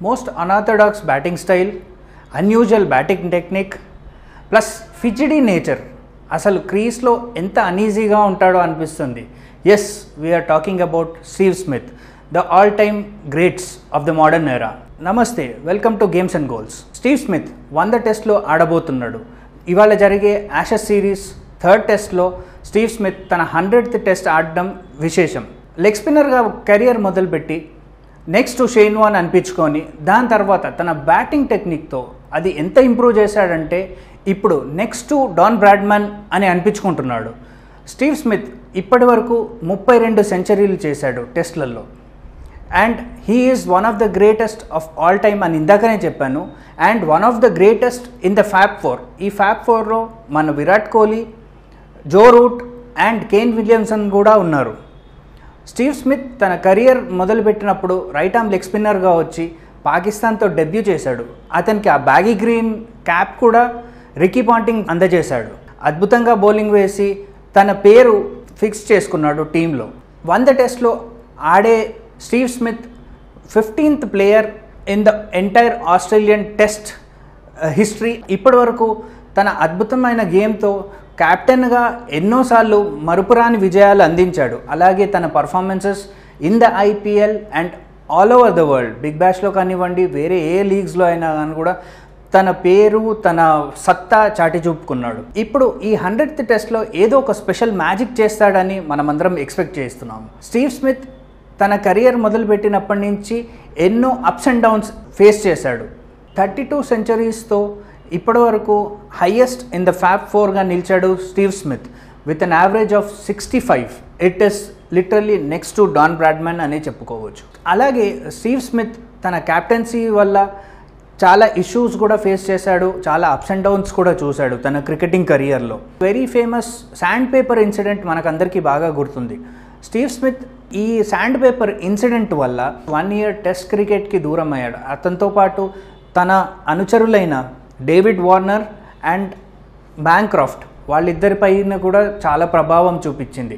most unorthodox batting style, unusual batting technique, plus fidgety nature. అసలు క్రీస్లో ఎంత అనీజీగా ఉంటాడో అనిపిస్తుంది. Yes, we're talking about Steve Smith, the all time greats of the modern era. నమస్తే, welcome to games and goals. Steve Smith 100 టెస్ట్లో ఆడబోతున్నాడు. ఇవాళ జరిగే Ashes series 3rd టెస్ట్లో స్టీవ్ స్మిత్ తన 100th టెస్ట్ ఆడడం విశేషం. లెగ్ స్పిన్నర్గా కెరియర్ మొదలుపెట్టి నెక్స్ట్ షేన్ వార్న్ అనిపించుకొని దాని తర్వాత తన బ్యాటింగ్ టెక్నిక్తో అది ఎంత ఇంప్రూవ్ చేశాడంటే ఇప్పుడు నెక్స్ట్ డాన్ బ్రాడ్మన్ అని అనిపించుకుంటున్నాడు. స్టీవ్ స్మిత్ ఇప్పటి వరకు 32 సెంచరీలు చేశాడు టెస్ట్లలో. And he is one of the greatest of all time అని ఇందాకనే చెప్పాను. And one of the greatest in the fab 4. ఈ ఫ్యాబ్ 4లో మన Virat Kohli, Joe Root and Kane Williamson కూడా ఉన్నారు. స్టీవ్ స్మిత్ తన కెరియర్ మొదలుపెట్టినప్పుడు రైట్ ఆర్మ్ లెగ్ స్పిన్నర్గా వచ్చి పాకిస్తాన్తో డెబ్యూ చేశాడు. అతనికి ఆ బ్యాగీ గ్రీన్ క్యాప్ కూడా రికీ పాంటింగ్ అందజేశాడు. అద్భుతంగా బౌలింగ్ వేసి తన పేరు ఫిక్స్ చేసుకున్నాడు టీంలో. 100 టెస్ట్లో ఆడే Steve Smith 15th player in the entire Australian test history. ఇప్పటి వరకు తన అద్భుతమైన గేమ్తో కెప్టెన్గా ఎన్నోసార్లు మరుపురాని విజయాలు అందించాడు. అలాగే తన performances in the IPL and all over the world, big బ్యాష్లో కానివ్వండి, వేరే ఏ లీగ్స్లో అయినా కానీ కూడా తన పేరు, తన సత్తా చాటి చూపుకున్నాడు. ఇప్పుడు ఈ 100th టెస్ట్లో ఏదో ఒక స్పెషల్ మ్యాజిక్ చేస్తాడని మనమందరం ఎక్స్పెక్ట్ చేస్తున్నాము. స్టీవ్ స్మిత్ తన కెరియర్ మొదలుపెట్టినప్పటి నుంచి ఎన్నో అప్స్ అండ్ డౌన్స్ ఫేస్ చేశాడు. 32 సెంచరీస్తో ఇప్పటి వరకు హైయెస్ట్ ఇన్ ద ఫ్యాబ్ 4గా నిలిచాడు Steve Smith with an average of 65. It is literally next to Don Bradman అనే చెప్పుకోవచ్చు. అలాగే స్టీవ్ స్మిత్ తన క్యాప్టెన్సీ వల్ల చాలా ఇష్యూస్ కూడా ఫేస్ చేశాడు, చాలా అప్స్ అండ్ డౌన్స్ కూడా చూశాడు తన క్రికెటింగ్ కెరియర్లో. Very famous sand paper incident మనకందరికీ బాగా గుర్తుంది. స్టీవ్ స్మిత్ ఈ శాండ్ పేపర్ ఇన్సిడెంట్ వల్ల 1 year టెస్ట్ క్రికెట్కి దూరం అయ్యాడు. అతనితో పాటు తన అనుచరులైన డేవిడ్ వార్నర్ అండ్ బ్యాంక్రాఫ్ట్ వాళ్ళిద్దరిపైన కూడా చాలా ప్రభావం చూపించింది.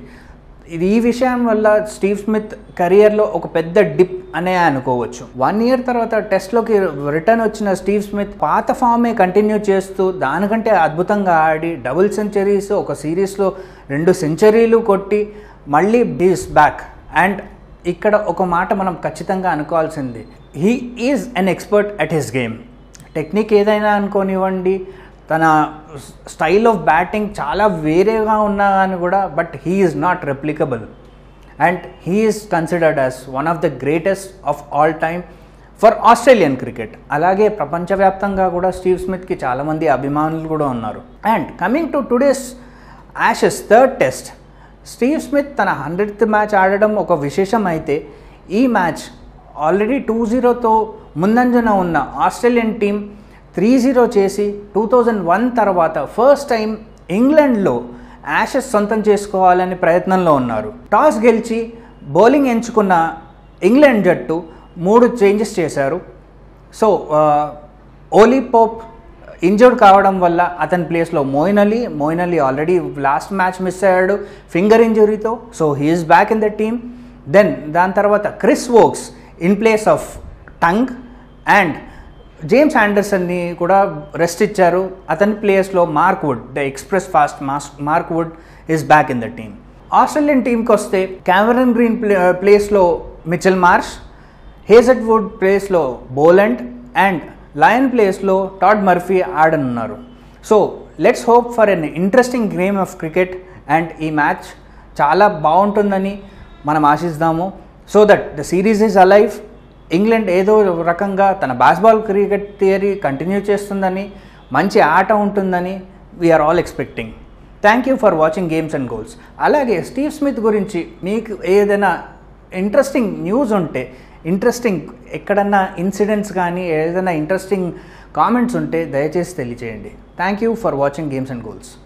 ఈ విషయం వల్ల స్టీవ్ స్మిత్ కెరియర్లో ఒక పెద్ద డిప్ అనే అనుకోవచ్చు. 1 year తర్వాత టెస్ట్లోకి రిటర్న్ వచ్చిన స్టీవ్ స్మిత్ పాత ఫామే కంటిన్యూ చేస్తూ దానికంటే అద్భుతంగా ఆడి డబుల్ సెంచరీస్, ఒక సిరీస్లో 2 సెంచరీలు కొట్టి మళ్ళీ ఈజ్ బ్యాక్. అండ్ ఇక్కడ ఒక మాట మనం ఖచ్చితంగా అనుకోవాల్సింది, he is an expert at his game. Technique ఏదైనా అనుకోనివ్వండి, తన స్టైల్ ఆఫ్ బ్యాటింగ్ చాలా వేరేగా ఉన్నా కానీ కూడా but he is not replicable and he is considered as one of the greatest of all time for Australian cricket. అలాగే ప్రపంచవ్యాప్తంగా కూడా స్టీవ్ స్మిత్కి చాలామంది అభిమానులు కూడా ఉన్నారు. And coming to today's Ashes 3rd test, Steve Smith తన 100th మ్యాచ్ ఆడడం ఒక విశేషం అయితే ఈ మ్యాచ్ ఆల్రెడీ 2-0తో ముందంజన ఉన్న ఆస్ట్రేలియన్ టీం 3-0 చేసి 2001 తర్వాత ఫస్ట్ టైం ఇంగ్లాండ్లో యాషెస్ సొంతం చేసుకోవాలని ప్రయత్నంలో ఉన్నారు. టాస్ గెలిచి బౌలింగ్ ఎంచుకున్న ఇంగ్లాండ్ జట్టు 3 చేంజెస్ చేశారు. సో ఓలీ పోప్ ఇంజర్డ్ కావడం వల్ల అతని ప్లేస్లో Moeen Ali already last match miss అయ్యాడు ఫింగర్ ఇంజరీతో. So he is back in the team. Then దాని తర్వాత Chris Woakes in place of Tongue and James ఆండర్సన్ని కూడా రెస్ట్ ఇచ్చారు. అతని ప్లేస్లో Mark Wood, the express fast Mark Wood is back in the team. Australian టీంకి వస్తే క్యామరన్ గ్రీన్ ప్లేస్లో మిచెల్ మార్ష్, హేజల్వుడ్ ప్లేస్లో బోలండ్ అండ్ లయన్ ప్లేస్లో టాడ్ మర్ఫీ ఆడనున్నారు. So let's hope for N interesting game of cricket and ఈ మ్యాచ్ చాలా బాగుంటుందని మనం ఆశిస్తాము. So that the series is alive. England ఏదో రకంగా తన బాస్బాల్ క్రికెట్ థియరీ కంటిన్యూ చేస్తుందని, మంచి ఆట ఉంటుందని we are all expecting. Thank you for watching games and goals. అలాగే స్టీవ్ స్మిత్ గురించి మీకు ఏదైనా ఇంట్రెస్టింగ్ న్యూస్ ఉంటే, ఇంట్రెస్టింగ్ ఎక్కడన్నా ఇన్సిడెంట్స్ కానీ ఏదైనా ఇంట్రెస్టింగ్ కామెంట్స్ ఉంటే దయచేసి తెలియజేయండి. Thank you for watching games and goals.